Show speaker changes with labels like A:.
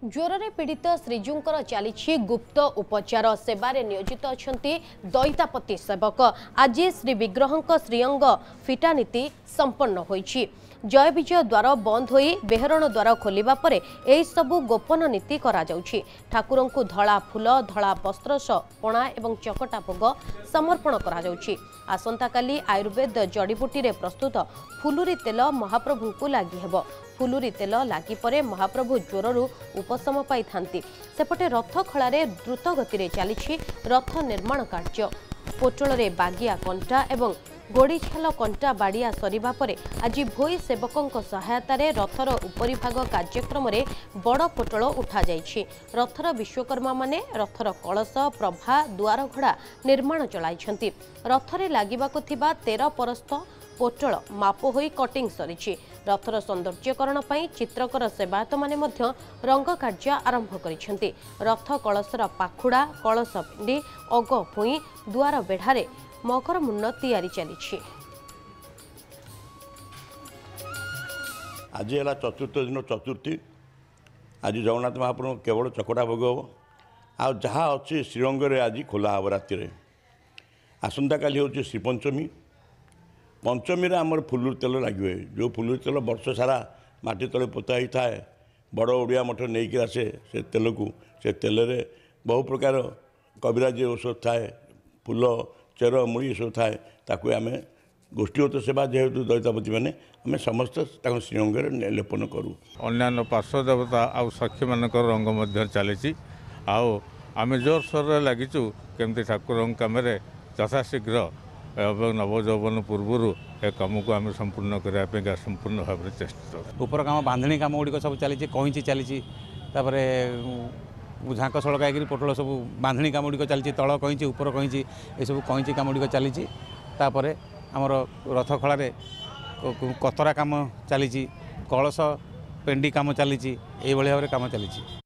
A: ज्वर पीड़ित श्रीजुंकर चली गुप्त उपचार सेवारे नियोजित अच्छा दैतापति सेवक। आज श्री विग्रह श्रीअंग फिटा नीति संपन्न होईछि। जय विजय द्वार बंद होई बेहरण द्वार खोलिबा परे एही सबु गोपन नीति करा जाउछि। ठाकुरन को धला फूल धला वस्त्र पणा एवं चकटा भोग समर्पण करा जाउछि। आसंता काली आयुर्वेद जड़ीबूटी रे प्रस्तुत फुलुरी तेल महाप्रभु को लागि हेबो। फुलुरी तेल लागि परे महाप्रभु ज्वररू उपशम पाई थांती। सेपटे रथ खଳାରେ द्रुत गति रे चलीछि रथ निर्माण कार्य। पोटल रे बागिया कंटा एवं गोड़ीछाल कंटा बाड़िया सरिबा परे आज भोई सेवकों सहायता रे रथर उपरी भाग कार्यक्रम रे बड़ पोटल उठा जाइछि। रथर विश्वकर्मा माने रथर कलश प्रभा द्वार घोड़ा निर्माण चलाइछंती। रथरे लागिबाको थिबा 13 परस्थ पोटल माप होई कटिंग सरिछि। रथर सौंदर्यकरण पई चित्रकर सेवायत माने मध्य रंग कार्य आरंभ करिसेंती। रथ कलशर पाखुड़ा कलश पिंडी अग भुई द्वार बेढ़ारे मकर मुन्न तैयारी चली।
B: आज है चतुर्थ दिन चतुर्थी। आज जगन्नाथ महाप्रभु केवल चकटा भोग हम आ जहाँ अच्छी श्रीरंग आज खोला हम राति। आसंता काली हूँ श्रीपंचमी। पंचमी आमर फुलुर तेल लगे जो फुलुर तेल वर्ष सारा माटी तले पोता ही थाए। बड़ ओडिया मठ नहीं आसे से तेल को से तेल रे बहु प्रकार कविराजी औषध थाए फूल चेर मुड़ी सब थाए ताकू आम गोष्ठीगत सेवा जेहेतु दैतापति मैंने आम समस्त श्रीरंग लेपन करूँ।
C: अन्य पार्श्व देवता आउ सखी मान रंग चली आम जोर सोर लगिचु केमती ठाकुर कम यथाशीघ्र एवं नवजौवन पूर्वर ए कम को आम संपूर्ण करने संपूर्ण भाव में चेष्टा।
D: ऊपर काम बांधणी कम गुड़िक सब चली कईची चली झाँक सड़क पोटल सब बांधणी कम गुड़िक चली तल कईची ऊपर कईची ये सब कईची कम गुड़िक चली आमर रथ खଳାରେ कतरा कम चली कलश पेंडी कम चली भाव में कम चली।